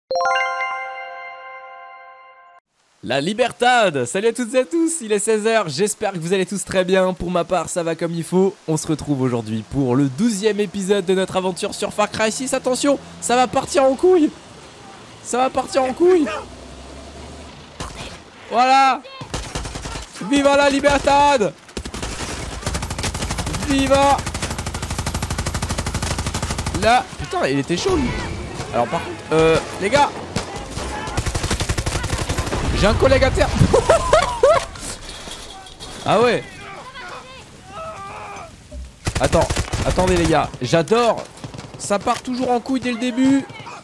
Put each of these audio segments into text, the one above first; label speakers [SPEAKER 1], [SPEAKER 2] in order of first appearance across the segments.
[SPEAKER 1] La Libertad! Salut à toutes et à tous, il est 16h, j'espère que vous allez tous très bien. Pour ma part, ça va comme il faut. On se retrouve aujourd'hui pour le 12e épisode de notre aventure sur Far Cry 6. Attention, ça va partir en couille! Ça va partir en couille! Voilà! Viva la Libertad! Viva! Là, putain, il était chaud lui. Alors par contre, les gars, j'ai un collègue à terre. Ah ouais. Attendez les gars, j'adore. Ça part toujours en couille dès le début.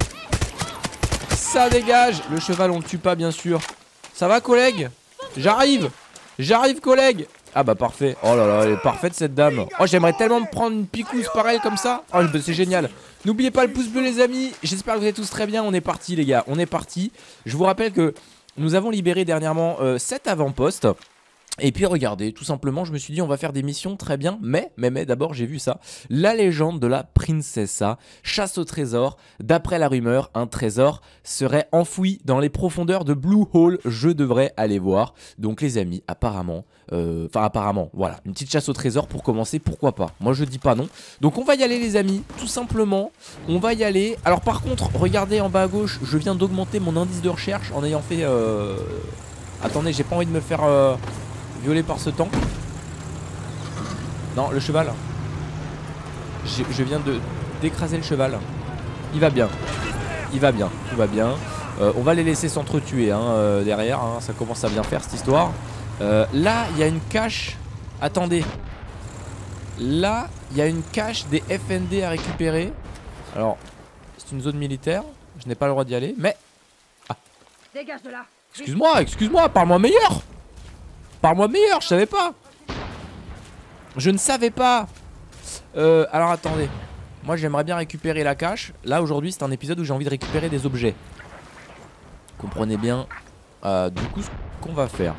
[SPEAKER 1] Ça dégage. Le cheval on le tue pas bien sûr. Ça va collègue? J'arrive collègue. Ah bah parfait. Oh là là, elle est parfaite cette dame. Oh, j'aimerais tellement me prendre une picouse pareille comme ça. Oh c'est génial. N'oubliez pas le pouce bleu les amis. J'espère que vous êtes tous très bien. On est parti les gars, on est parti. Je vous rappelle que nous avons libéré dernièrement 7 avant-postes. Et puis regardez, tout simplement, je me suis dit on va faire des missions très bien. Mais d'abord j'ai vu ça. La légende de la Princessa, chasse au trésor. D'après la rumeur, un trésor serait enfoui dans les profondeurs de Blue Hole. Je devrais aller voir. Donc les amis, apparemment, voilà, une petite chasse au trésor pour commencer, pourquoi pas. Moi je dis pas non. Donc on va y aller les amis, tout simplement. On va y aller. Alors par contre, regardez en bas à gauche, je viens d'augmenter mon indice de recherche en ayant fait... Attendez, j'ai pas envie de me faire... violer par ce tank. Non, le cheval. Je viens d'écraser le cheval. Il va bien. Il va bien. Tout va bien. On va les laisser s'entretuer hein, derrière. Hein. Ça commence à bien faire cette histoire. Là, il y a une cache. Attendez. Là, il y a une cache des FND à récupérer. Alors, c'est une zone militaire. Je n'ai pas le droit d'y aller. Mais... Ah.
[SPEAKER 2] Dégage de là.
[SPEAKER 1] Excuse-moi, parle-moi meilleur. Parle-moi meilleur, je savais pas. Je ne savais pas. Alors attendez. Moi j'aimerais bien récupérer la cache. Là aujourd'hui c'est un épisode où j'ai envie de récupérer des objets. Comprenez bien. Du coup ce qu'on va faire.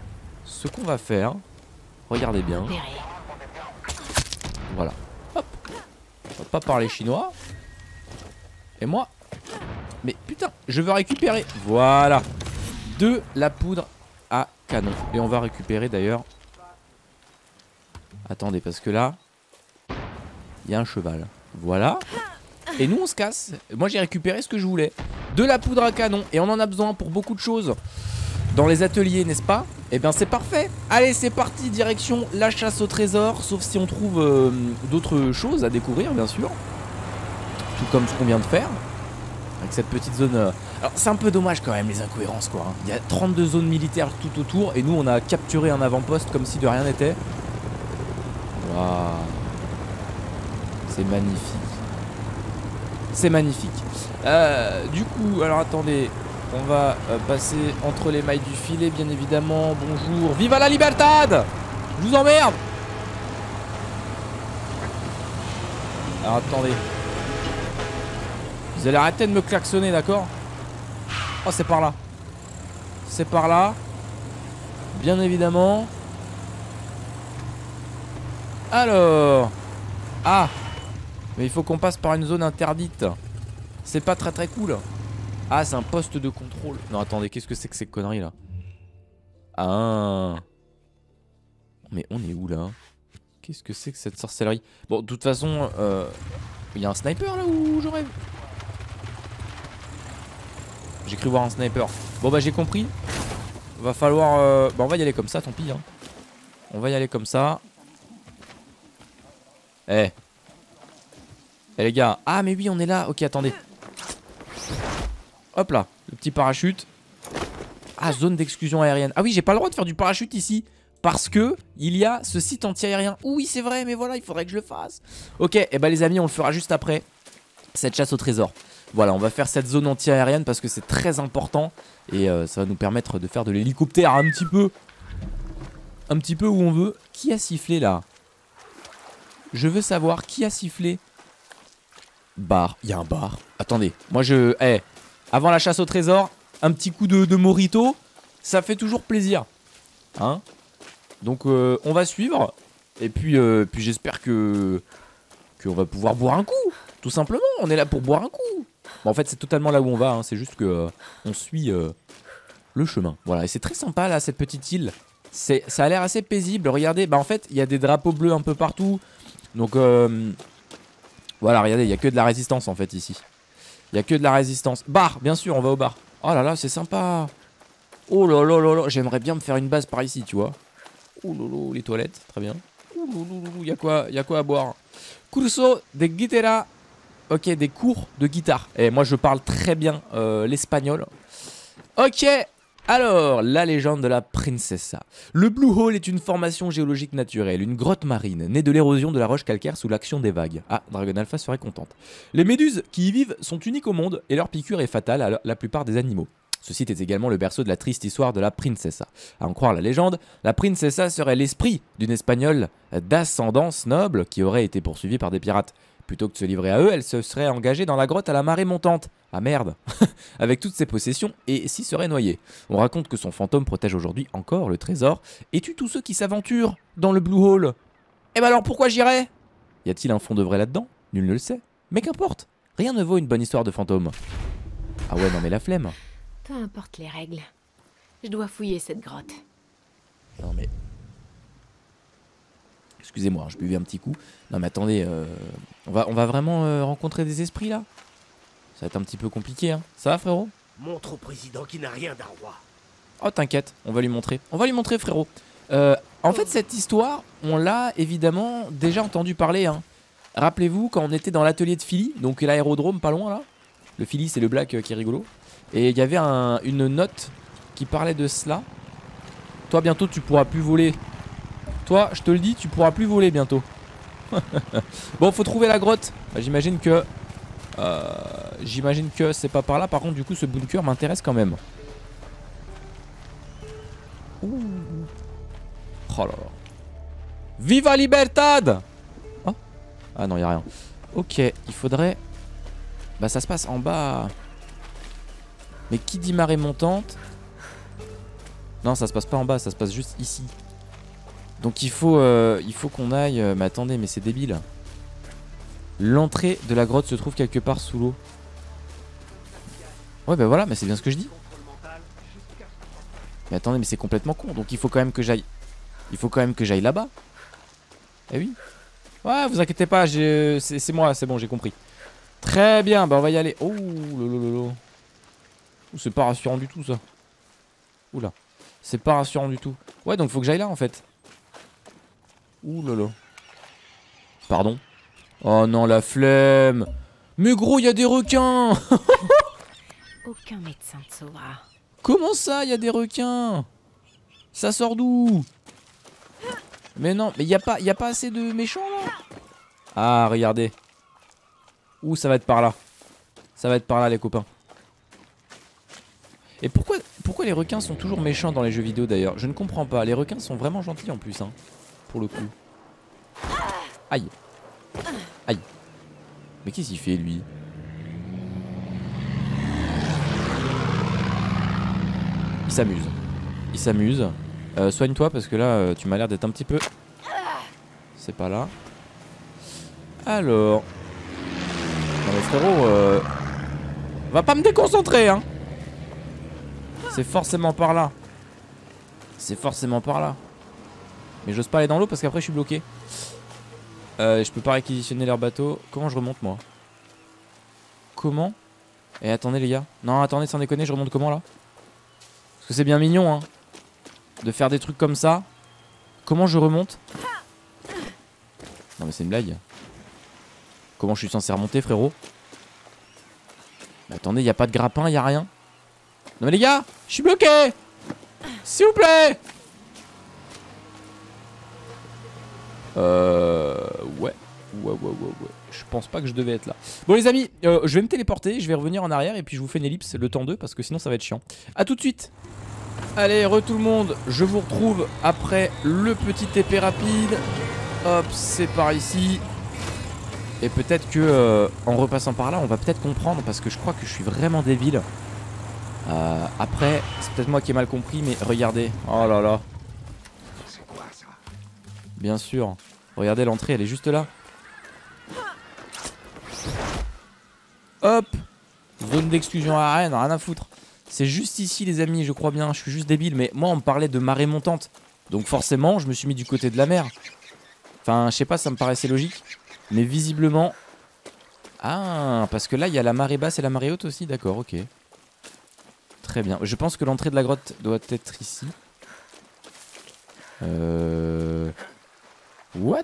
[SPEAKER 1] Regardez bien. Voilà. Hop. On va pas parler chinois. Et moi. Mais putain, je veux récupérer. Voilà. De la poudre à canon. Et on va récupérer d'ailleurs. Attendez, parce que là, il y a un cheval. Voilà. Et nous, on se casse. Moi, j'ai récupéré ce que je voulais. De la poudre à canon. Et on en a besoin pour beaucoup de choses. Dans les ateliers, n'est-ce pas? Eh bien, c'est parfait. Allez, c'est parti. Direction la chasse au trésor. Sauf si on trouve d'autres choses à découvrir, bien sûr. Tout comme ce qu'on vient de faire. Avec cette petite zone... Alors c'est un peu dommage quand même les incohérences quoi. Il y a 32 zones militaires tout autour. Et nous on a capturé un avant-poste comme si de rien n'était. Waouh. C'est magnifique. C'est magnifique. Du coup alors attendez. On va passer entre les mailles du filet bien évidemment. Bonjour. Viva la Libertad. Je vous emmerde. Alors attendez. Vous allez arrêter de me klaxonner, d'accord? Oh, c'est par là. C'est par là. Bien évidemment. Alors. Ah. Mais il faut qu'on passe par une zone interdite. C'est pas très très cool. Ah, c'est un poste de contrôle. Non, attendez, qu'est-ce que c'est que ces conneries là? Ah. Mais on est où là? Qu'est-ce que c'est que cette sorcellerie? Bon, de toute façon, il y a un sniper là où je rêve? J'ai cru voir un sniper. Bon bah j'ai compris. Va falloir... Bah on va y aller comme ça, tant pis hein. On va y aller comme ça. Eh les gars. Ah mais oui on est là. Ok attendez. Hop là. Le petit parachute. Ah zone d'exclusion aérienne. Ah oui j'ai pas le droit de faire du parachute ici. Parce que il y a ce site anti-aérien. Oui c'est vrai mais voilà il faudrait que je le fasse. Ok et bah les amis on le fera juste après cette chasse au trésor. Voilà, on va faire cette zone anti-aérienne parce que c'est très important. Et ça va nous permettre de faire de l'hélicoptère un petit peu où on veut. Qui a sifflé là? Je veux savoir qui a sifflé. Bar, il y a un bar. Attendez, moi je... avant la chasse au trésor, un petit coup de mojito, ça fait toujours plaisir. Hein? Donc on va suivre. Et puis j'espère que... qu'on va pouvoir boire un coup. Tout simplement, on est là pour boire un coup. Bon, en fait c'est totalement là où on va, hein. C'est juste que on suit le chemin. Voilà, et c'est très sympa là cette petite île. Ça a l'air assez paisible, regardez, bah en fait il y a des drapeaux bleus un peu partout. Donc voilà, regardez, il n'y a que de la résistance en fait ici. Il n'y a que de la résistance. Bar, bien sûr, on va au bar. Oh là là, c'est sympa. Oh là là là là, j'aimerais bien me faire une base par ici, tu vois. Oh là là, les toilettes, très bien. Oh là là, il y a quoi à boire. Curso de guitarra. Ok, des cours de guitare. Et moi je parle très bien l'espagnol. Ok. Alors, la légende de la Princesa. Le Blue Hole est une formation géologique naturelle, une grotte marine, née de l'érosion de la roche calcaire sous l'action des vagues. Ah, Dragon Alpha serait contente. Les méduses qui y vivent sont uniques au monde et leur piqûre est fatale à la plupart des animaux. Ce site est également le berceau de la triste histoire de la Princesa. À en croire la légende, la Princesa serait l'esprit d'une Espagnole d'ascendance noble qui aurait été poursuivie par des pirates. Plutôt que de se livrer à eux, elle se serait engagée dans la grotte à la marée montante. Ah merde. Avec toutes ses possessions et s'y serait noyée. On raconte que son fantôme protège aujourd'hui encore le trésor et tue tous ceux qui s'aventurent dans le Blue Hole. Eh ben alors pourquoi j'irais? Y a-t-il un fond de vrai là-dedans? Nul ne le sait. Mais qu'importe. Rien ne vaut une bonne histoire de fantôme. Ah ouais, non mais la flemme.
[SPEAKER 2] Peu importe les règles. Je dois fouiller cette grotte.
[SPEAKER 1] Non mais... Excusez-moi, je buvais un petit coup. Non mais attendez, on va vraiment rencontrer des esprits là? Ça va être un petit peu compliqué, hein. Ça va frérot?
[SPEAKER 3] Montre au président qui n'a rien d'un roi.
[SPEAKER 1] Oh t'inquiète, on va lui montrer. On va lui montrer frérot. En fait cette histoire, on l'a évidemment déjà entendu parler, hein. Rappelez-vous quand on était dans l'atelier de Philly, donc l'aérodrome pas loin là. Le Philly c'est le black qui est rigolo. Et il y avait une note qui parlait de cela. Toi bientôt tu pourras plus voler. Toi, je te le dis, tu pourras plus voler bientôt. Bon, faut trouver la grotte. Bah, j'imagine que c'est pas par là. Par contre, du coup, ce bunker m'intéresse quand même. Ouh. Oh là là. Viva Libertad! Oh. Ah non, y a rien. Ok, il faudrait... Bah, ça se passe en bas. Mais qui dit marée montante? Non, ça se passe pas en bas, ça se passe juste ici. Donc il faut qu'on aille... mais attendez, mais c'est débile. L'entrée de la grotte se trouve quelque part sous l'eau. Ouais bah voilà, mais c'est bien ce que je dis. Mais attendez, mais c'est complètement con. Donc il faut quand même que j'aille... Il faut quand même que j'aille là-bas. Eh oui. Ouais, vous inquiétez pas, c'est moi, c'est bon, j'ai compris. Très bien, bah on va y aller. Oh, lolo. C'est pas rassurant du tout ça. Oula. C'est pas rassurant du tout. Ouais, donc faut que j'aille là en fait. Ouh là là. Pardon. Oh non, la flemme. Mais gros, il y a des requins.
[SPEAKER 2] Aucun médecin ne sauvera.
[SPEAKER 1] Comment ça, il y a des requins? Ça sort d'où? Mais non, mais y a pas assez de méchants là. Ah, regardez. Ouh, ça va être par là. Ça va être par là les copains. Et pourquoi les requins sont toujours méchants dans les jeux vidéo d'ailleurs? Je ne comprends pas. Les requins sont vraiment gentils en plus, hein. Pour le coup. Aïe. Aïe. Mais qu'est-ce qu'il fait lui? Il s'amuse. Il s'amuse. Soigne-toi parce que là tu m'as l'air d'être un petit peu... C'est pas là. Alors... Non mais frérot va pas me déconcentrer hein. C'est forcément par là. C'est forcément par là. Mais j'ose pas aller dans l'eau parce qu'après je suis bloqué. Je peux pas réquisitionner leur bateau. Comment je remonte moi? Comment? Eh attendez les gars. Non attendez sans déconner, je remonte comment là? Parce que c'est bien mignon hein de faire des trucs comme ça. Comment je remonte? Non mais c'est une blague. Comment je suis censé remonter frérot? Mais attendez, y a pas de grappin, y a rien. Non mais les gars, je suis bloqué. S'il vous plaît. Ouais. Je pense pas que je devais être là. Bon les amis, je vais me téléporter, je vais revenir en arrière et puis je vous fais une ellipse le temps 2 parce que sinon ça va être chiant. A tout de suite. Allez, tout le monde, je vous retrouve après le petit épée rapide. Hop, c'est par ici. Et peut-être que en repassant par là, on va peut-être comprendre parce que je crois que je suis vraiment débile. Après, c'est peut-être moi qui ai mal compris, mais regardez. Oh là là.
[SPEAKER 3] C'est quoi ça?
[SPEAKER 1] Bien sûr. Regardez, l'entrée, elle est juste là. Hop. Zone d'exclusion à Rennes, rien à foutre. C'est juste ici les amis, je crois bien, je suis juste débile. Mais moi on me parlait de marée montante. Donc forcément je me suis mis du côté de la mer. Enfin je sais pas, ça me paraissait logique. Mais visiblement... Ah, parce que là il y a la marée basse et la marée haute aussi, d'accord, ok. Très bien, je pense que l'entrée de la grotte doit être ici. What?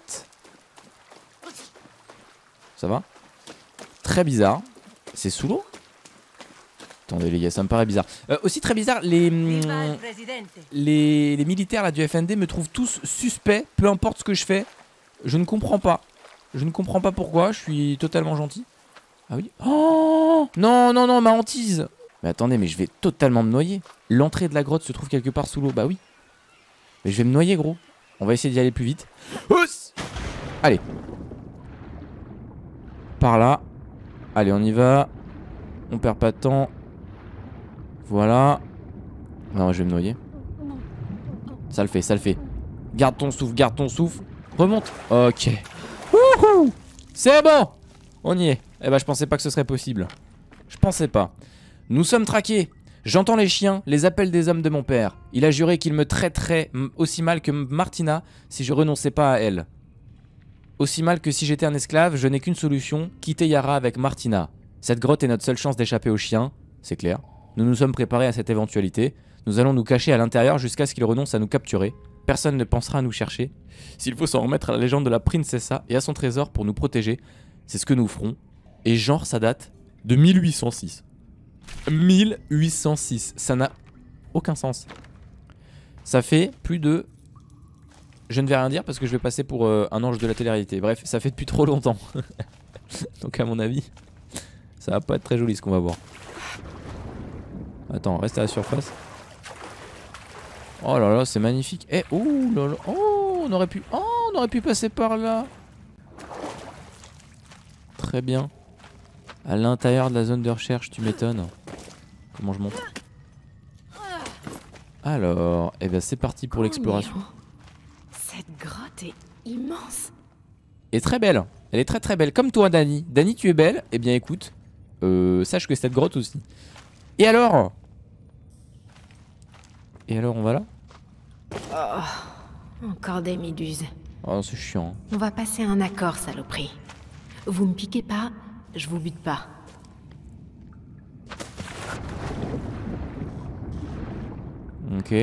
[SPEAKER 1] Ça va? Très bizarre. C'est sous l'eau? Attendez les gars, ça me paraît bizarre. Aussi très bizarre, les militaires là, du FND me trouvent tous suspects, peu importe ce que je fais. Je ne comprends pas. Je ne comprends pas pourquoi, je suis totalement gentil. Ah oui? Oh non, non, non, ma hantise. Mais attendez, mais je vais totalement me noyer. L'entrée de la grotte se trouve quelque part sous l'eau, bah oui. Mais je vais me noyer gros. On va essayer d'y aller plus vite. Allez. Par là. Allez, on y va. On perd pas de temps. Voilà. Non, je vais me noyer. Ça le fait, ça le fait. Garde ton souffle, garde ton souffle. Remonte. Ok. Wouhou. C'est bon. On y est. Eh ben, je pensais pas que ce serait possible. Je pensais pas. Nous sommes traqués. J'entends les chiens, les appels des hommes de mon père. Il a juré qu'il me traiterait aussi mal que Martina si je renonçais pas à elle. Aussi mal que si j'étais un esclave, je n'ai qu'une solution, quitter Yara avec Martina. Cette grotte est notre seule chance d'échapper aux chiens, c'est clair. Nous nous sommes préparés à cette éventualité. Nous allons nous cacher à l'intérieur jusqu'à ce qu'ils renoncent à nous capturer. Personne ne pensera à nous chercher. S'il faut s'en remettre à la légende de la princessa et à son trésor pour nous protéger, c'est ce que nous ferons. Et genre ça date de 1806. 1806, ça n'a aucun sens. Ça fait plus de... Je ne vais rien dire parce que je vais passer pour un ange de la télé-réalité. Bref, ça fait depuis trop longtemps. Donc à mon avis, ça va pas être très joli ce qu'on va voir. Attends, reste à la surface. Oh là là, c'est magnifique. Eh, oh là là, oh, on aurait pu passer par là. Très bien. À l'intérieur de la zone de recherche, tu m'étonnes. Comment je monte? Alors, eh ben c'est parti pour l'exploration.
[SPEAKER 2] Cette grotte est immense.
[SPEAKER 1] Et très belle. Elle est très très belle. Comme toi, Dani. Dani, tu es belle. Eh bien écoute, sache que cette grotte aussi. Et alors? Et alors, on va là?
[SPEAKER 2] Oh, encore des méduses.
[SPEAKER 1] Oh, c'est chiant.
[SPEAKER 2] On va passer un accord, saloperie. Vous me piquez pas, je vous bute pas.
[SPEAKER 1] Ok.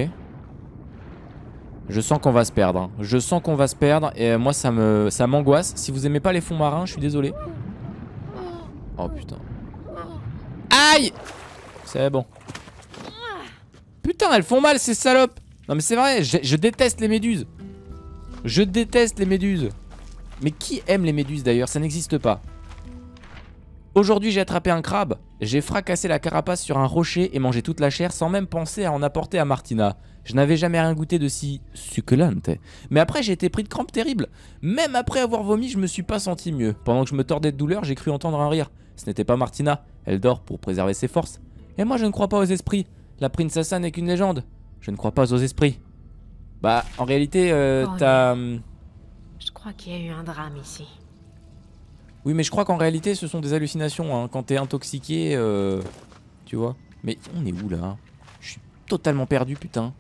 [SPEAKER 1] Je sens qu'on va se perdre. Hein. Je sens qu'on va se perdre et moi ça m'angoisse. Si vous aimez pas les fonds marins, je suis désolé. Oh putain. Aïe! C'est bon. Putain, elles font mal ces salopes. Non mais c'est vrai, je déteste les méduses. Je déteste les méduses. Mais qui aime les méduses d'ailleurs? Ça n'existe pas. Aujourd'hui j'ai attrapé un crabe. J'ai fracassé la carapace sur un rocher et mangé toute la chair sans même penser à en apporter à Martina. Je n'avais jamais rien goûté de si succulente. Mais après j'ai été pris de crampes terribles. Même après avoir vomi, je me suis pas senti mieux. Pendant que je me tordais de douleur, j'ai cru entendre un rire. Ce n'était pas Martina. Elle dort pour préserver ses forces. Et moi je ne crois pas aux esprits. La princessa n'est qu'une légende. Je ne crois pas aux esprits. Bah en réalité t'as...
[SPEAKER 2] Je crois qu'il y a eu un drame ici.
[SPEAKER 1] Oui mais je crois qu'en réalité ce sont des hallucinations hein. Quand t'es intoxiqué tu vois. Mais on est où là? Je suis totalement perdu putain.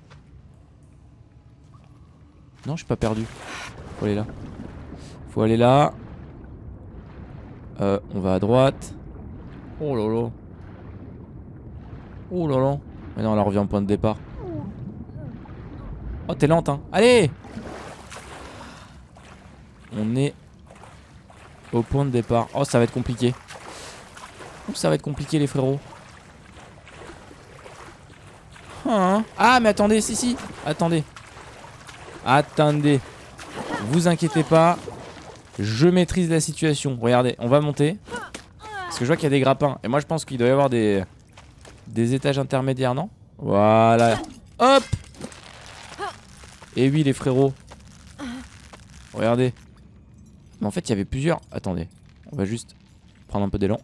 [SPEAKER 1] Non je suis pas perdu. Faut aller là. Faut aller là. On va à droite. Oh là là. Oh là là. Mais non, là on revient au point de départ. Oh t'es lente hein. Allez. On est au point de départ. Oh ça va être compliqué. Oh, ça va être compliqué les frérots. Ah mais attendez, si. Attendez. Attendez. Vous inquiétez pas. Je maîtrise la situation. Regardez, on va monter. Parce que je vois qu'il y a des grappins. Et moi je pense qu'il doit y avoir des étages intermédiaires, non? Voilà. Hop. Et oui les frérots. Regardez. Mais en fait il y avait plusieurs. Attendez. On va juste prendre un peu d'élan.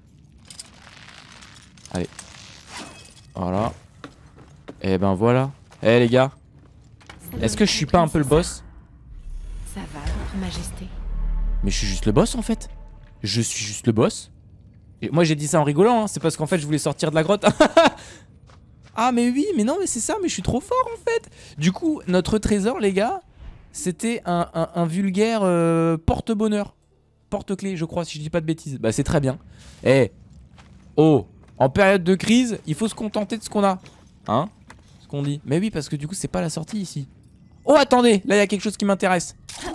[SPEAKER 1] Allez. Voilà. Et ben voilà. Eh les gars. Est-ce que je suis pas un peu le boss?
[SPEAKER 2] Ça va, votre majesté?
[SPEAKER 1] Mais je suis juste le boss en fait. Je suis juste le boss. Et moi j'ai dit ça en rigolant, hein. C'est parce qu'en fait je voulais sortir de la grotte. Ah mais oui, mais non mais c'est ça, mais je suis trop fort en fait. Du coup, notre trésor les gars, c'était un vulgaire porte-bonheur. Porte-clés je crois, si je dis pas de bêtises. Bah c'est très bien. Eh, oh, en période de crise, il faut se contenter de ce qu'on a. Hein? Ce qu'on dit. Mais oui, parce que du coup c'est pas la sortie ici. Oh attendez, là il y a quelque chose qui m'intéresse.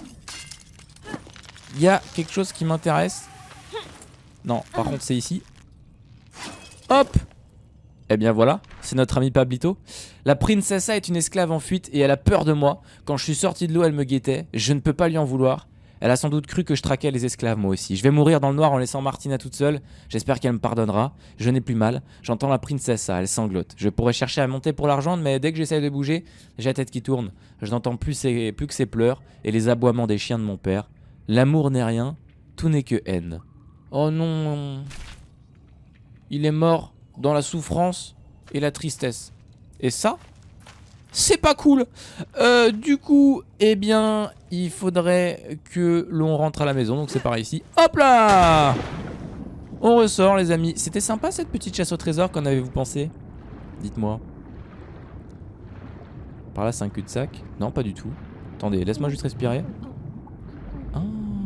[SPEAKER 1] Il y a quelque chose qui m'intéresse. Non, par contre c'est ici. Hop. Eh bien voilà, c'est notre ami Pablito. La princessa est une esclave en fuite et elle a peur de moi. Quand je suis sorti de l'eau, elle me guettait. Je ne peux pas lui en vouloir. Elle a sans doute cru que je traquais les esclaves moi aussi. Je vais mourir dans le noir en laissant Martina toute seule. J'espère qu'elle me pardonnera. Je n'ai plus mal. J'entends la princessa, elle sanglote. Je pourrais chercher à monter pour l'argent, mais dès que j'essaie de bouger, j'ai la tête qui tourne. Je n'entends plus que ses pleurs et les aboiements des chiens de mon père. L'amour n'est rien, tout n'est que haine. Oh non. Il est mort dans la souffrance et la tristesse. Et ça, c'est pas cool. Du coup, eh bien, il faudrait que l'on rentre à la maison. Donc c'est par ici. Hop là! On ressort les amis. C'était sympa cette petite chasse au trésor, qu'en avez-vous pensé? Dites-moi. Par là c'est un cul-de-sac. Non, pas du tout. Attendez, laisse-moi juste respirer. Ah.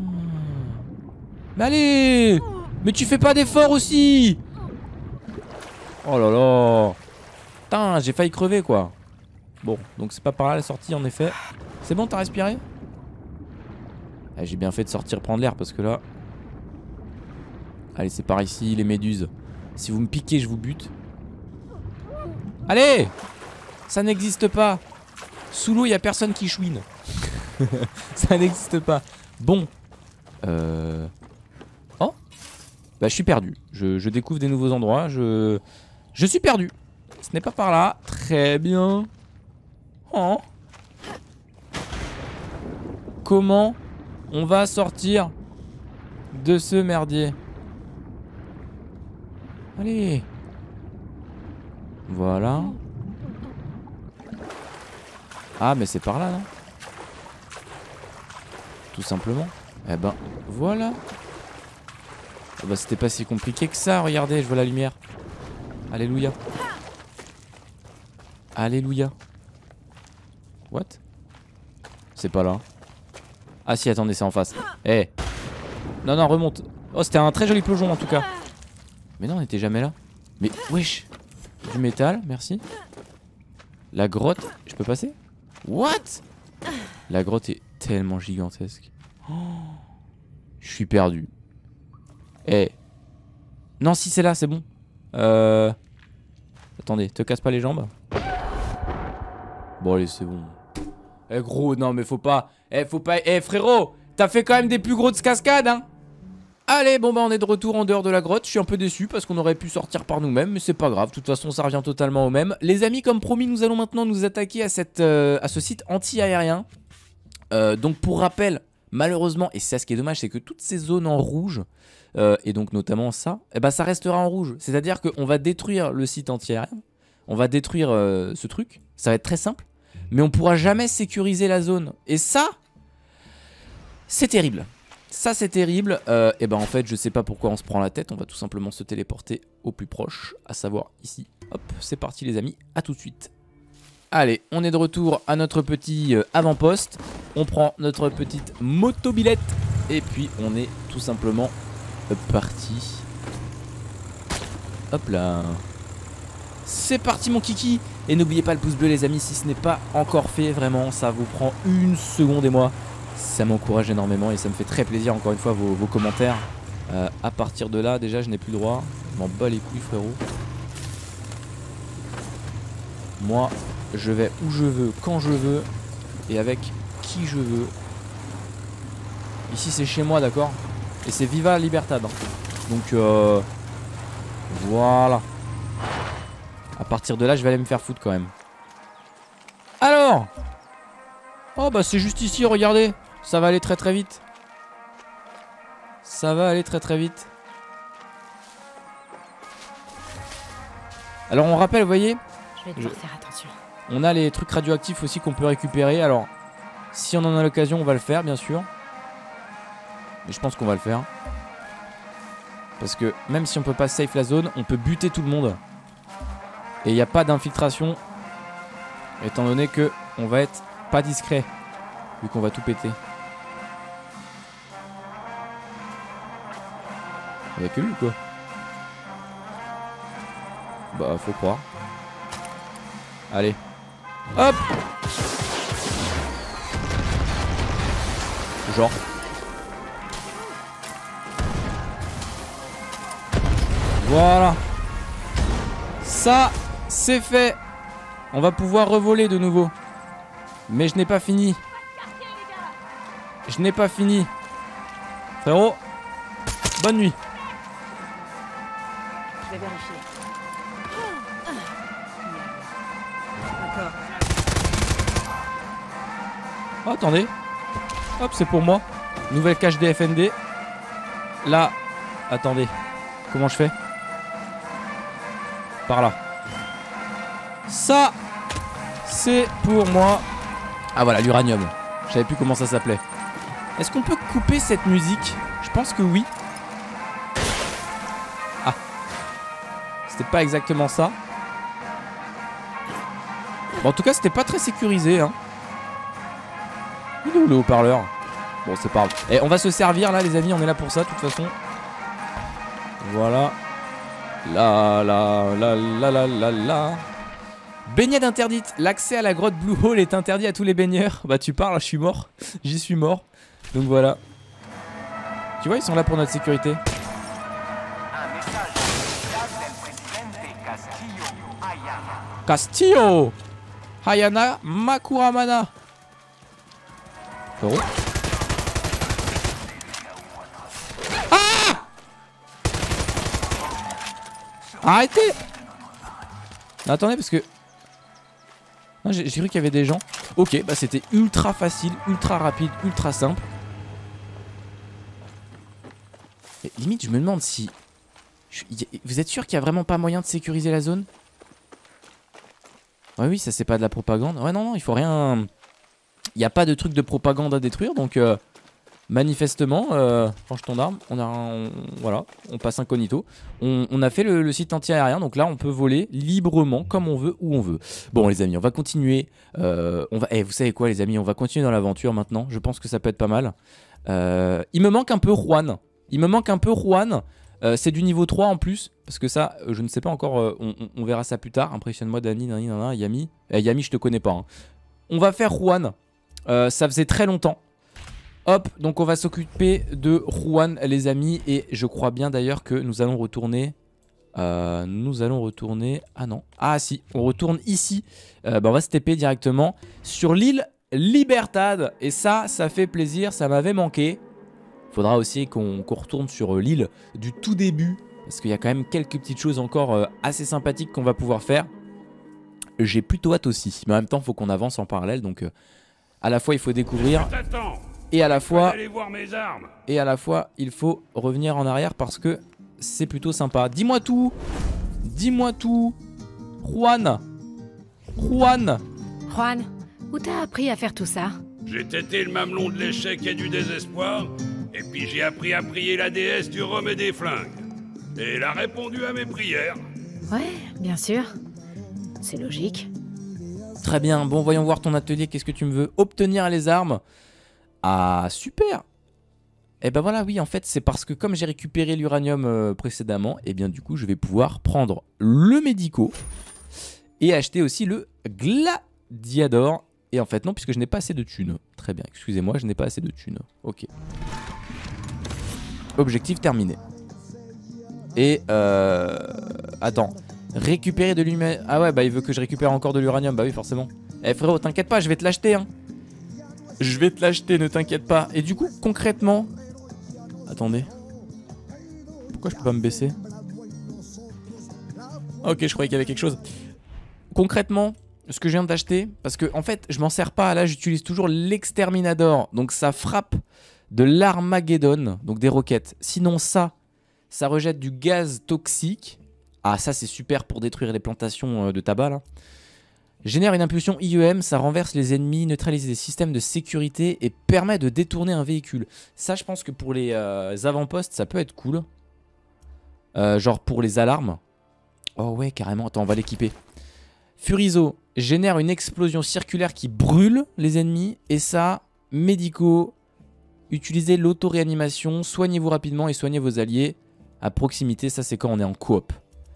[SPEAKER 1] Mais allez! Mais tu fais pas d'effort aussi! Oh là là! Putain, j'ai failli crever quoi. Bon, donc c'est pas par là la sortie en effet. C'est bon, t'as respiré? Ah, j'ai bien fait de sortir prendre l'air parce que là... Allez, c'est par ici, les méduses. Si vous me piquez, je vous bute. Allez! Ça n'existe pas. Sous l'eau, il n'y a personne qui chouine. Ça n'existe pas. Bon. Oh. Bah, je suis perdu. Je découvre des nouveaux endroits. Je suis perdu. Ce n'est pas par là. Très bien. Oh. Comment on va sortir de ce merdier? Allez. Voilà. Ah mais c'est par là non? Tout simplement. Eh ben voilà. Oh, bah c'était pas si compliqué que ça. Regardez, je vois la lumière. Alléluia. Alléluia. What? C'est pas là. Ah si, attendez, c'est en face. Eh hey. Non, non, remonte. Oh, c'était un très joli plongeon en tout cas. Mais non, on n'était jamais là. Mais wesh. Du métal, merci. La grotte, je peux passer? What? La grotte est tellement gigantesque. Oh, je suis perdu. Eh hey. Non, si c'est là, c'est bon. Attendez, te casse pas les jambes. Bon allez, c'est bon. Eh gros, non mais faut pas. Eh frérot, t'as fait quand même des plus grosses cascades hein. Allez, bon bah on est de retour en dehors de la grotte. Je suis un peu déçu parce qu'on aurait pu sortir par nous-mêmes, mais c'est pas grave. De toute façon, ça revient totalement au même. Les amis, comme promis, nous allons maintenant nous attaquer à ce site anti-aérien. Donc pour rappel, malheureusement, et c'est ça ce qui est dommage, c'est que toutes ces zones en rouge, et donc notamment ça, eh ben ça restera en rouge. C'est-à-dire qu'on va détruire le site anti-aérien, on va détruire ce truc, ça va être très simple, mais on pourra jamais sécuriser la zone. Et ça, c'est terrible. Ça c'est terrible, et ben en fait je sais pas pourquoi on se prend la tête, on va tout simplement se téléporter au plus proche, à savoir ici. Hop, c'est parti les amis, à tout de suite. Allez, on est de retour à notre petit avant-poste, on prend notre petite motobilette, et puis on est tout simplement parti. Hop là. C'est parti mon kiki. Et n'oubliez pas le pouce bleu les amis si ce n'est pas encore fait, vraiment ça vous prend une seconde et moi ça m'encourage énormément et ça me fait très plaisir encore une fois vos commentaires. À partir de là déjà je n'ai plus le droit, je m'en bats les couilles frérot. Moi je vais où je veux, quand je veux et avec qui je veux. Ici c'est chez moi d'accord. Et c'est Viva Libertad hein. Donc voilà. À partir de là je vais aller me faire foutre quand même. Alors. Oh bah c'est juste ici regardez. Ça va aller très très vite. Ça va aller très très vite. Alors on rappelle vous voyez.
[SPEAKER 2] Je vais devoir faire attention.
[SPEAKER 1] On a les trucs radioactifs aussi qu'on peut récupérer. Alors si on en a l'occasion on va le faire bien sûr. Mais je pense qu'on va le faire. Parce que même si on peut pas safe la zone, on peut buter tout le monde. Et il n'y a pas d'infiltration. Étant donné que on va être pas discret. Vu qu'on va tout péter. Il y a que lui ou quoi? Bah faut croire. Allez. Hop. Genre. Voilà. Ça, c'est fait. On va pouvoir revoler de nouveau. Mais je n'ai pas fini. Je n'ai pas fini. Frérot, bonne nuit.
[SPEAKER 2] Je vais vérifier. D'accord.
[SPEAKER 1] Oh, attendez. Hop, c'est pour moi. Nouvelle cache des FND. Là. Attendez. Comment je fais? Par là. Ça, c'est pour moi. Ah voilà, l'uranium. Je savais plus comment ça s'appelait. Est-ce qu'on peut couper cette musique? Je pense que oui. Ah. C'était pas exactement ça. Bon, en tout cas, c'était pas très sécurisé, hein. Il est où le haut-parleur? Bon, c'est pas grave. Et on va se servir là, les amis. On est là pour ça, de toute façon. Voilà. La la la la la la la. Baignade interdite. L'accès à la grotte Blue Hole est interdit à tous les baigneurs. Bah tu parles, je suis mort. J'y suis mort. Donc voilà. Tu vois, ils sont là pour notre sécurité. Castillo Hayana Makuramana. Oh. Ah! Arrêtez! Non, attendez parce que... J'ai cru qu'il y avait des gens. Ok, bah c'était ultra facile, ultra rapide, ultra simple. Et limite, je me demande si... Vous êtes sûr qu'il n'y a vraiment pas moyen de sécuriser la zone? Ouais, oui, ça c'est pas de la propagande. Ouais, non, non, il faut rien... Il n'y a pas de truc de propagande à détruire, donc... manifestement, range ton arme, voilà, on passe incognito. On a fait le site anti-aérien, donc là on peut voler librement, comme on veut, où on veut. Bon les amis, on va continuer. Vous savez quoi les amis, on va continuer dans l'aventure maintenant. Je pense que ça peut être pas mal. Il me manque un peu Juan. C'est du niveau 3 en plus. Parce que ça, je ne sais pas encore, on verra ça plus tard. Impressionne-moi Dani, Yami. Yami, je te connais pas. Hein. On va faire Juan. Ça faisait très longtemps. Hop, donc on va s'occuper de Juan les amis. Et je crois bien d'ailleurs que nous allons retourner. Ah non. Ah si, on retourne ici. On va se TP directement sur l'île Libertad. Et ça fait plaisir, ça m'avait manqué. Faudra aussi qu'on retourne sur l'île du tout début. Parce qu'il y a quand même quelques petites choses encore assez sympathiques qu'on va pouvoir faire. J'ai plutôt hâte aussi. Mais en même temps, il faut qu'on avance en parallèle. Donc à la fois, il faut découvrir... Et à la fois, il faut revenir en arrière parce que c'est plutôt sympa. Dis-moi tout. Juan,
[SPEAKER 2] où t'as appris à faire tout ça?
[SPEAKER 4] J'ai tété le mamelon de l'échec et du désespoir, et puis j'ai appris à prier la déesse du rhum et des flingues. Et elle a répondu à mes prières.
[SPEAKER 2] Ouais, bien sûr. C'est logique.
[SPEAKER 1] Très bien, bon voyons voir ton atelier, qu'est-ce que tu me veux? Obtenir les armes. Ah super. Et ben voilà, oui en fait c'est parce que comme j'ai récupéré l'uranium précédemment, et bien du coup je vais pouvoir prendre le médico et acheter aussi le gladiador. Et en fait non, puisque je n'ai pas assez de thunes. Très bien, excusez-moi, je n'ai pas assez de thunes. Ok. Objectif terminé. Et attends, récupérer de l'uranium. Ah ouais, bah il veut que je récupère encore de l'uranium, bah oui forcément. Eh frérot, t'inquiète pas, je vais te l'acheter hein. Je vais te l'acheter, ne t'inquiète pas. Et du coup, concrètement... Attendez. Pourquoi je peux pas me baisser? Ok, je croyais qu'il y avait quelque chose. Concrètement, ce que je viens d'acheter, parce que en fait, je m'en sers pas. Là, j'utilise toujours l'exterminador. Donc ça frappe de l'Armageddon, donc des roquettes. Sinon ça rejette du gaz toxique. Ah, ça c'est super pour détruire les plantations de tabac là. Génère une impulsion IEM, ça renverse les ennemis, neutralise les systèmes de sécurité et permet de détourner un véhicule. Ça, je pense que pour les avant-postes, ça peut être cool. Genre pour les alarmes. Oh ouais, carrément. Attends, on va l'équiper. Furizo génère une explosion circulaire qui brûle les ennemis. Et ça, médicaux. Utilisez l'auto-réanimation. Soignez-vous rapidement et soignez vos alliés à proximité. Ça, c'est quand on est en coop.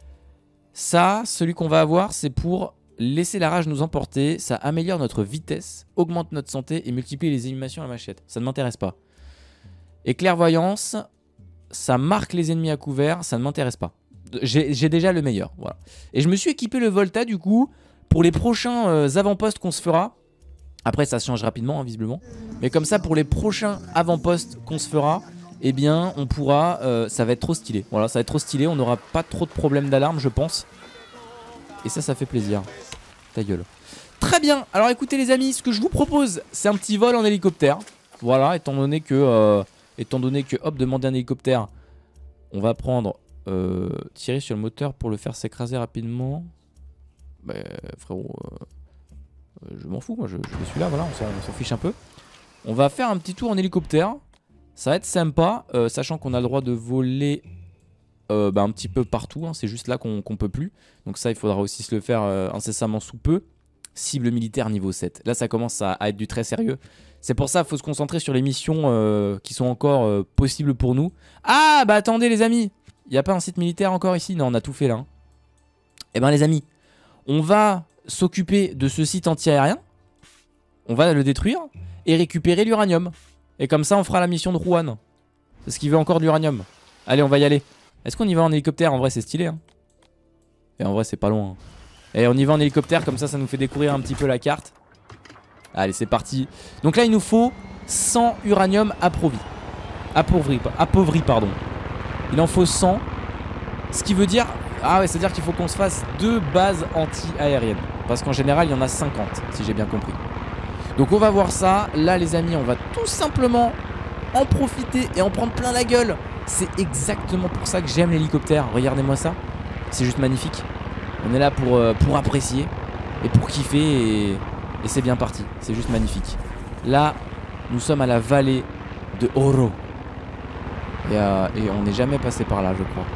[SPEAKER 1] Ça, celui qu'on va avoir, c'est pour laisser la rage nous emporter. Ça améliore notre vitesse, augmente notre santé et multiplie les animations à la machette. Ça ne m'intéresse pas. Et clairvoyance, ça marque les ennemis à couvert. Ça ne m'intéresse pas. J'ai déjà le meilleur. Voilà. Et je me suis équipé le Volta du coup pour les prochains avant-postes qu'on se fera. Après, ça change rapidement, hein, visiblement. Mais comme ça, pour les prochains avant-postes qu'on se fera, eh bien, on pourra... ça va être trop stylé. Voilà, ça va être trop stylé. On n'aura pas trop de problèmes d'alarme, je pense. Et ça fait plaisir. Ta gueule. Très bien. Alors, écoutez, les amis, ce que je vous propose, c'est un petit vol en hélicoptère. Voilà, étant donné que, hop, demander un hélicoptère, on va prendre... tirer sur le moteur pour le faire s'écraser rapidement. Bah, frérot... je m'en fous, moi je suis là, voilà, on s'en fiche un peu. On va faire un petit tour en hélicoptère. Ça va être sympa, sachant qu'on a le droit de voler un petit peu partout, hein, c'est juste là qu'on peut plus. Donc ça, il faudra aussi se le faire incessamment sous peu. Cible militaire niveau 7. Là, ça commence à être du très sérieux. C'est pour ça qu'il faut se concentrer sur les missions qui sont encore possibles pour nous. Ah, bah attendez les amis, il n'y a pas un site militaire encore ici? Non, on a tout fait là. Hein. Eh ben les amis, on va s'occuper de ce site anti-aérien. On va le détruire et récupérer l'uranium. Et comme ça, on fera la mission de Juan. C'est ce qu'il veut encore de l'uranium. Allez, on va y aller. Est-ce qu'on y va en hélicoptère? En vrai, c'est stylé. Hein. Et en vrai, c'est pas loin. Hein. Et on y va en hélicoptère, comme ça, ça nous fait découvrir un petit peu la carte. Allez, c'est parti. Donc là, il nous faut 100 uranium appauvri. Appauvri, pardon. Il en faut 100. Ce qui veut dire... Ah ouais, c'est-à-dire qu'il faut qu'on se fasse 2 bases anti-aériennes. Parce qu'en général, il y en a 50, si j'ai bien compris. Donc on va voir ça. Là, les amis, on va tout simplement en profiter et en prendre plein la gueule. C'est exactement pour ça que j'aime l'hélicoptère. Regardez-moi ça. C'est juste magnifique. On est là pour apprécier et pour kiffer. Et c'est bien parti. C'est juste magnifique. Là, nous sommes à la vallée de Oro. Et on n'est jamais passé par là, je crois.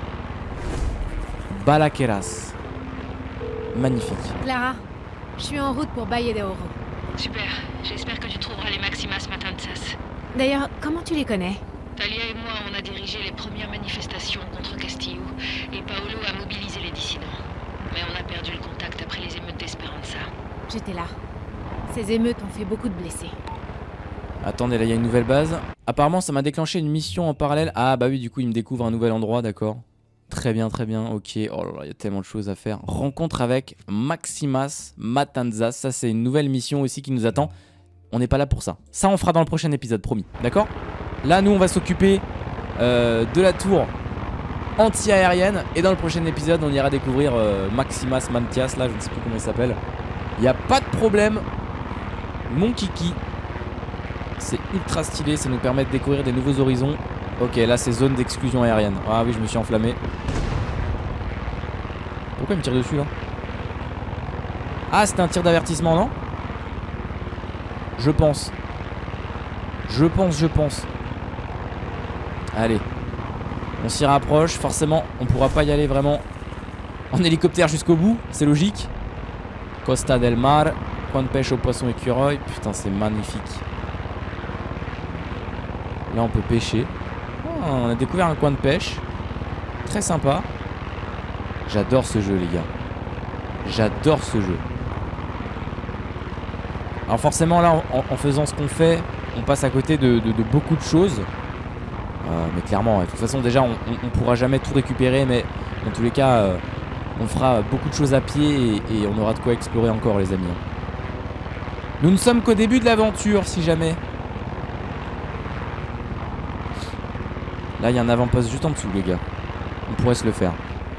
[SPEAKER 1] Balaqueras. Magnifique.
[SPEAKER 2] Clara, je suis en route pour Valle de Oro.
[SPEAKER 5] Super, j'espère que tu trouveras les Maximas Matanzas.
[SPEAKER 2] D'ailleurs, comment tu les connais?
[SPEAKER 5] Talia et moi, on a dirigé les premières manifestations contre Castillo, et Paolo a mobilisé les dissidents. Mais on a perdu le contact après les émeutes d'Esperanza.
[SPEAKER 2] J'étais là. Ces émeutes ont fait beaucoup de blessés.
[SPEAKER 1] Attendez, là il y a une nouvelle base. Apparemment ça m'a déclenché une mission en parallèle. Ah bah oui, du coup il me découvre un nouvel endroit, d'accord. Très bien, ok. Oh là là, il y a tellement de choses à faire. Rencontre avec Maximas Matanzas. Ça c'est une nouvelle mission aussi qui nous attend. On n'est pas là pour ça. Ça on fera dans le prochain épisode, promis. D'accord? Là nous on va s'occuper de la tour anti-aérienne. Et dans le prochain épisode on ira découvrir Maximas Mantias. Là je ne sais plus comment il s'appelle. Il n'y a pas de problème. Mon kiki. C'est ultra stylé, ça nous permet de découvrir des nouveaux horizons. Ok, là c'est zone d'exclusion aérienne. Ah oui, je me suis enflammé. Pourquoi il me tire dessus là? Ah, c'était un tir d'avertissement, non? Je pense. Je pense. Allez. On s'y rapproche. Forcément, on pourra pas y aller vraiment en hélicoptère jusqu'au bout. C'est logique. Costa del Mar. Coin de pêche au poisson écureuil. Putain, c'est magnifique. Là on peut pêcher. Oh, on a découvert un coin de pêche. Très sympa. J'adore ce jeu les gars. J'adore ce jeu. Alors forcément là en faisant ce qu'on fait, on passe à côté de beaucoup de choses. Mais clairement, de toute façon déjà on pourra jamais tout récupérer. Mais dans tous les cas on fera beaucoup de choses à pied et on aura de quoi explorer encore les amis. Nous ne sommes qu'au début de l'aventure si jamais. Là il y a un avant-poste juste en dessous les gars. On pourrait se le faire.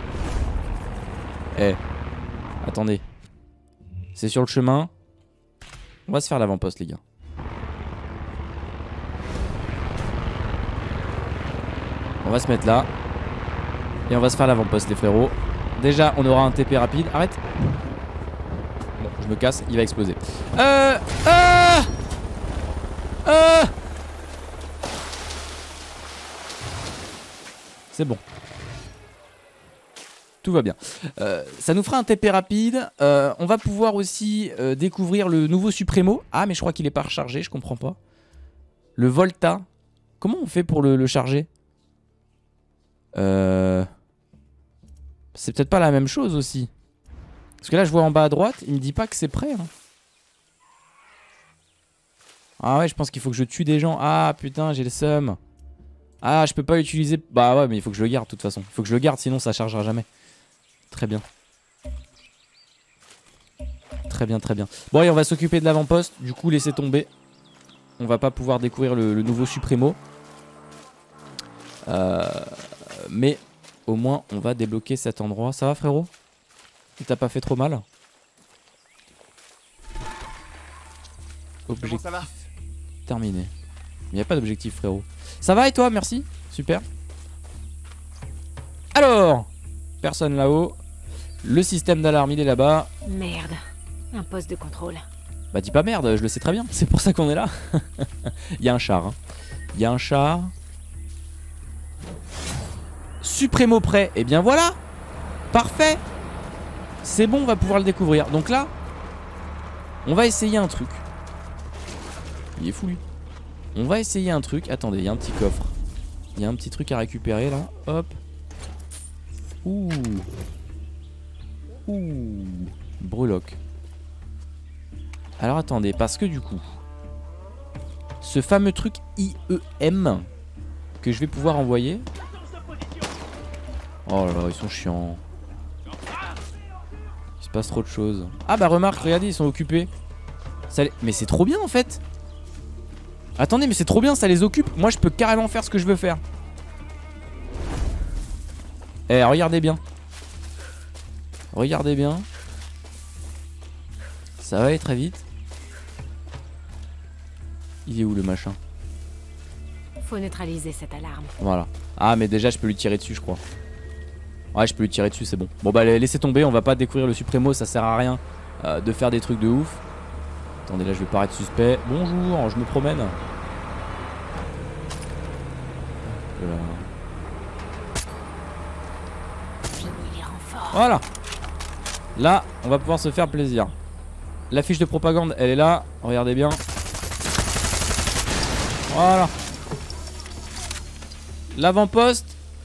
[SPEAKER 1] Eh, attendez. C'est sur le chemin. On va se faire l'avant-poste les gars. On va se mettre là. Et on va se faire l'avant-poste les frérots. Déjà on aura un TP rapide. Arrête. Bon, je me casse, il va exploser. C'est bon. Tout va bien. Ça nous fera un TP rapide. On va pouvoir aussi découvrir le nouveau Supremo. Ah, mais je crois qu'il est pas rechargé, je comprends pas. Le Volta. Comment on fait pour le charger? C'est peut-être pas la même chose aussi. Parce que là, je vois en bas à droite, il me dit pas que c'est prêt. Hein. Ah ouais, je pense qu'il faut que je tue des gens. Ah putain, j'ai le seum. Ah, je peux pas l'utiliser. Bah ouais, mais il faut que je le garde de toute façon. Il faut que je le garde, sinon ça chargera jamais. Très bien. Très bien, très bien. Bon, et on va s'occuper de l'avant-poste. Du coup, laissez tomber. On va pas pouvoir découvrir le nouveau Supremo. Mais au moins, on va débloquer cet endroit. Ça va, frérot? Il t'a pas fait trop mal? Objectif
[SPEAKER 3] ça va
[SPEAKER 1] terminé. Il n'y a pas d'objectif, frérot. Ça va et toi? Merci. Super. Alors, personne là-haut. Le système d'alarme, il est là-bas.
[SPEAKER 2] Merde. Un poste de contrôle.
[SPEAKER 1] Bah dis pas merde, je le sais très bien. C'est pour ça qu'on est là. Il y a un char. Hein. Il y a un char. Supremo prêt. Et bien voilà. Parfait. C'est bon, on va pouvoir le découvrir. Donc là, on va essayer un truc. Il est fou lui. On va essayer un truc. Attendez, il y a un petit coffre. Il y a un petit truc à récupérer là. Hop. Ouh. Ouh. Breloque. Alors attendez, parce que du coup, ce fameux truc IEM que je vais pouvoir envoyer. Oh là là, ils sont chiants. Il se passe trop de choses. Ah bah remarque, regardez, ils sont occupés. Mais c'est trop bien en fait. Attendez, mais c'est trop bien, ça les occupe. Moi je peux carrément faire ce que je veux faire. Eh, regardez bien. Regardez bien. Ça va aller très vite. Il est où le machin?
[SPEAKER 2] Faut neutraliser cette alarme.
[SPEAKER 1] Voilà. Ah mais déjà je peux lui tirer dessus je crois. Ouais, je peux lui tirer dessus, c'est bon. Bon bah laissez tomber, on va pas découvrir le Supremo, ça sert à rien de faire des trucs de ouf. Attendez, là je vais paraître suspect. Bonjour, je me promène. Voilà. Là, on va pouvoir se faire plaisir. La fiche de propagande, elle est là. Regardez bien. Voilà. L'avant-poste.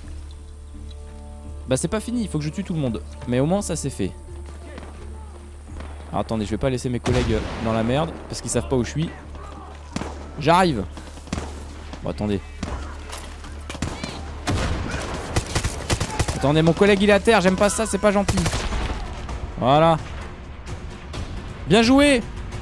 [SPEAKER 1] Bah c'est pas fini, il faut que je tue tout le monde. Mais au moins ça c'est fait. Alors, attendez, je vais pas laisser mes collègues dans la merde parce qu'ils savent pas où je suis. J'arrive. Bon attendez. Attendez, mon collègue il est à terre, j'aime pas ça, c'est pas gentil. Voilà. Bien joué.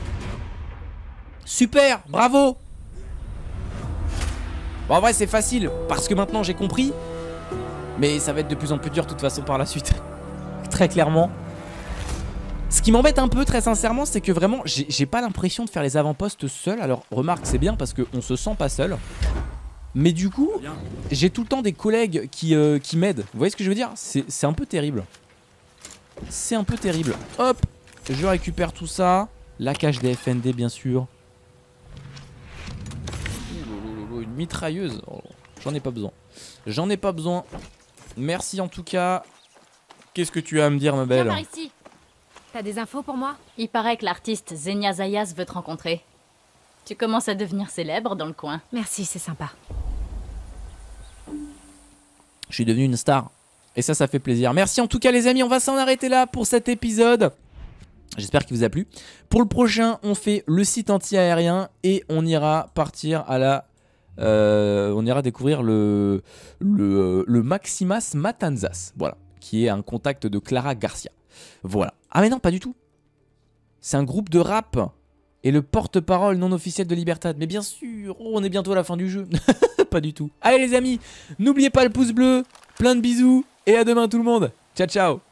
[SPEAKER 1] Super, bravo. Bon en vrai c'est facile parce que maintenant j'ai compris. Mais ça va être de plus en plus dur de toute façon par la suite. Très clairement. Ce qui m'embête un peu très sincèrement, c'est que vraiment j'ai pas l'impression de faire les avant-postes seul. Alors remarque, c'est bien parce qu'on se sent pas seul. Mais du coup, j'ai tout le temps des collègues qui m'aident. Vous voyez ce que je veux dire? C'est un peu terrible. C'est un peu terrible. Hop, je récupère tout ça. La cache des FND bien sûr. Une mitrailleuse. Oh, j'en ai pas besoin. J'en ai pas besoin. Merci en tout cas. Qu'est-ce que tu as à me dire ma belle?
[SPEAKER 2] Viens par ici. T'as des infos pour moi?
[SPEAKER 6] Il paraît que l'artiste Xenia Zayas veut te rencontrer. Tu commences à devenir célèbre dans le coin.
[SPEAKER 2] Merci, c'est sympa.
[SPEAKER 1] Je suis devenu une star. Et ça fait plaisir. Merci en tout cas les amis, on va s'en arrêter là pour cet épisode. J'espère qu'il vous a plu. Pour le prochain, on fait le site anti-aérien et on ira partir à la... on ira découvrir le Maximas Matanzas. Voilà. Qui est un contact de Clara Garcia. Voilà. Ah mais non, pas du tout. C'est un groupe de rap. Et le porte-parole non officiel de Libertad. Mais bien sûr, oh, on est bientôt à la fin du jeu. Pas du tout. Allez les amis, n'oubliez pas le pouce bleu. Plein de bisous. Et à demain tout le monde. Ciao ciao.